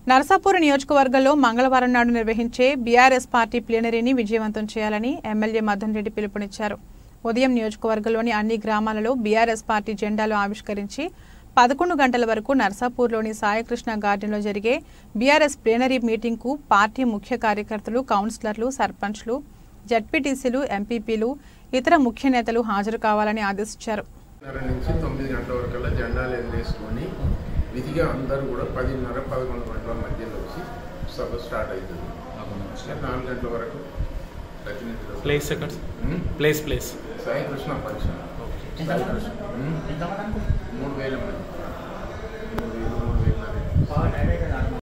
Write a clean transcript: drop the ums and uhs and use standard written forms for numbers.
నరసాపూర్ నియోజకవర్గంలో మంగళవారం నాడు నిర్వహించే బీఆర్ఎస్ పార్టీ ప్లీనరీని విజయవంతం చేయాలని ఎమ్మెల్యే మదన్ రెడ్డి పిలుపునిచ్చారు. ఉదయం నియోజకవర్గంలోని అన్ని గ్రామాలలో బీఆర్ఎస్ పార్టీ జెండాలు ఆవిష్కరించి 11 గంటల వరకు నరసాపూర్లోని సాయికృష్ణ గార్డెన్లో జరిగే బీఆర్ఎస్ ప్లీనరీ మీటింగ్కు పార్టీ ముఖ్య కార్యకర్తలు, కౌన్సిలర్లు, సర్పంచ్లు, జడ్పీటీసీలు, ఎంపీపీలు, ఇతర ముఖ్య నేతలు హాజరు కావాలని ఆదేశించారు. విధిగా అందరూ కూడా 10:30-11 గంటల మధ్యలో వచ్చి సభ స్టార్ట్ అవుతుంది. 4 గంటల వరకు ప్లేస్ సాయికృష్ణ పరిశ్రమ 3000 మంది.